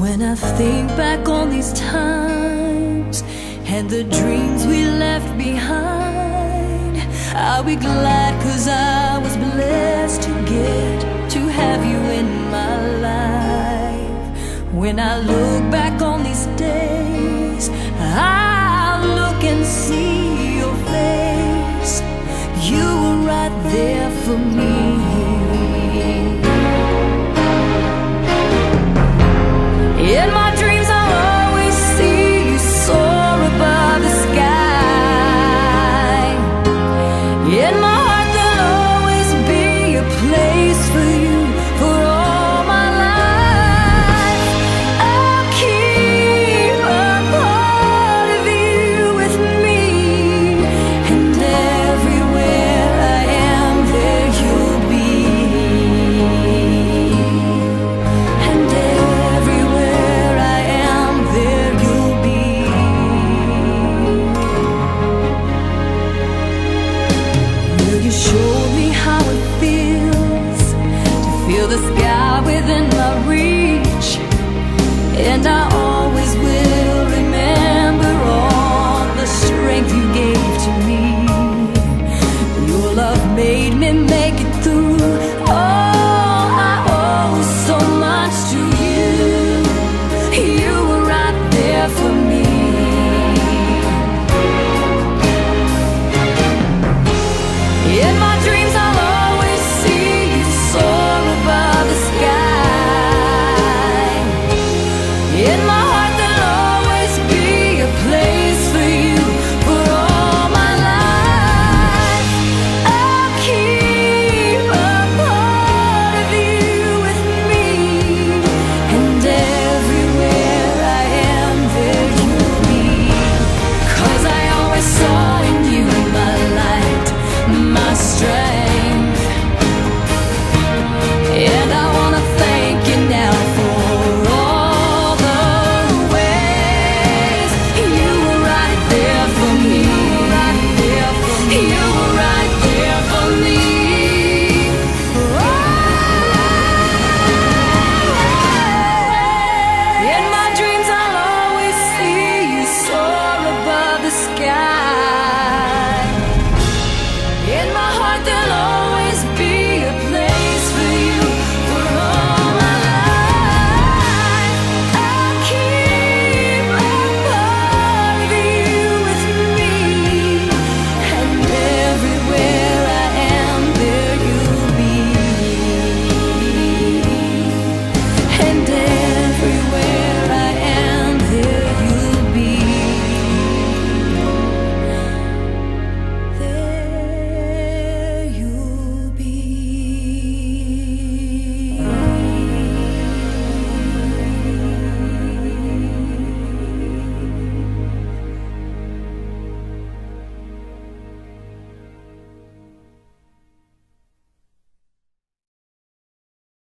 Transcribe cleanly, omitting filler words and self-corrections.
When I think back on these times and the dreams we left behind, I'll be glad 'cause I was blessed to get to have you in my life. When I look back on these days, I'll look and see your face. You were right there for me.